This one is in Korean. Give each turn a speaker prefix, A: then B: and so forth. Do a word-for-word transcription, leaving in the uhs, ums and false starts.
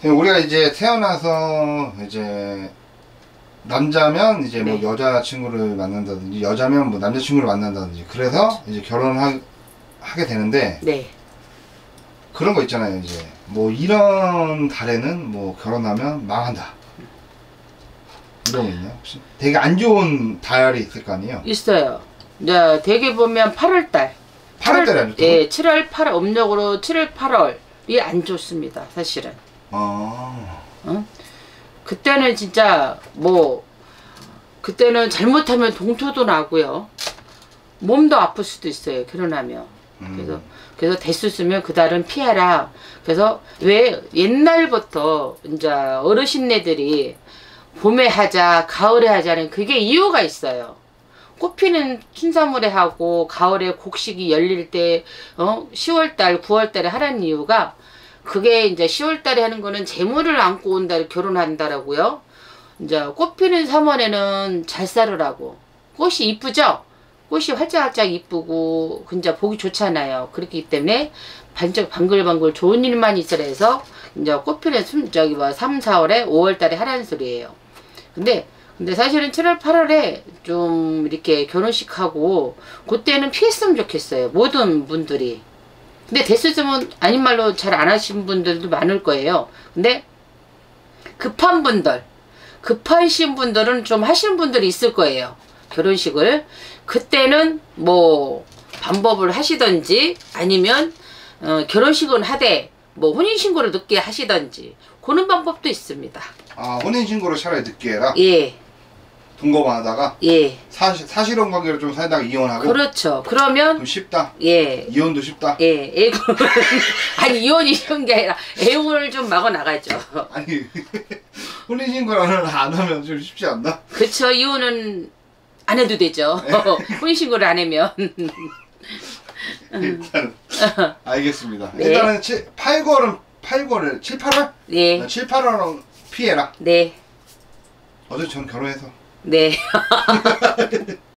A: 우리가 이제 태어나서 이제 남자면 이제 뭐
B: 네.
A: 여자친구를 만난다든지 여자면 뭐 남자친구를 만난다든지 그래서 이제 결혼을 하게 되는데
B: 네.
A: 그런 거 있잖아요. 이제 뭐 이런 달에는 뭐 결혼하면 망한다 이런 거 있나요 혹시? 되게 안 좋은 달이 있을 거 아니에요?
B: 있어요. 네, 대개 보면 팔월달.
A: 팔월달에 안 좋다고?
B: 예, 칠월, 팔월 음력으로 칠월, 팔월이 안 좋습니다. 사실은.
A: 아.
B: 어? 그때는 진짜 뭐 그때는 잘못하면 동토도 나고요. 몸도 아플 수도 있어요. 결혼하면.
A: 음.
B: 그래서 그래서 대수 쓰면 그달은 피해라. 그래서 왜 옛날부터 이제 어르신네들이 봄에 하자, 가을에 하자는 그게 이유가 있어요. 꽃피는 춘삼월에 하고 가을에 곡식이 열릴 때 어? 시월달, 구월달에 하라는 이유가 그게 이제 시월달에 하는 거는 재물을 안고 온다, 결혼한다라고요. 이제 꽃피는 삼월에는 잘 살으라고. 꽃이 이쁘죠? 꽃이 활짝활짝 이쁘고 진짜 보기 좋잖아요. 그렇기 때문에 반짝 방글방글 좋은 일만 있으라 해서 이제 꽃피는 숨 저기 뭐 삼, 사월에 오월달에 하라는 소리예요. 근데 근데 사실은 칠월, 팔월에 좀 이렇게 결혼식 하고 그때는 피했으면 좋겠어요. 모든 분들이. 근데 대수점은 아닌 말로 잘 안 하신 분들도 많을 거예요. 근데 급한 분들, 급하신 분들은 좀 하시는 분들이 있을 거예요. 결혼식을. 그때는 뭐 방법을 하시던지 아니면 어, 결혼식은 하되 뭐 혼인신고를 늦게 하시던지 그런 방법도 있습니다.
A: 아, 혼인신고를 차라리 늦게 해라?
B: 예.
A: 동거만 하다가?
B: 예.
A: 사실, 사실혼 관계를 좀 살다가 이혼하고?
B: 그렇죠. 그러면
A: 좀 쉽다?
B: 예.
A: 이혼도 쉽다?
B: 예. 애군 아니 이혼이 쉬운 게 아니라 애군을 좀 막아 나가죠.
A: 아니 혼인신고를 안 하면 좀 쉽지 않나?
B: 그쵸. 이혼은 안 해도 되죠. 혼인신고를 안 하면.
A: 일단 알겠습니다.
B: 네.
A: 일단은 팔 월은 팔 월을 칠, 팔월?
B: 네.
A: 칠, 팔월은 피해라.
B: 네.
A: 어제 전 결혼해서
B: 네.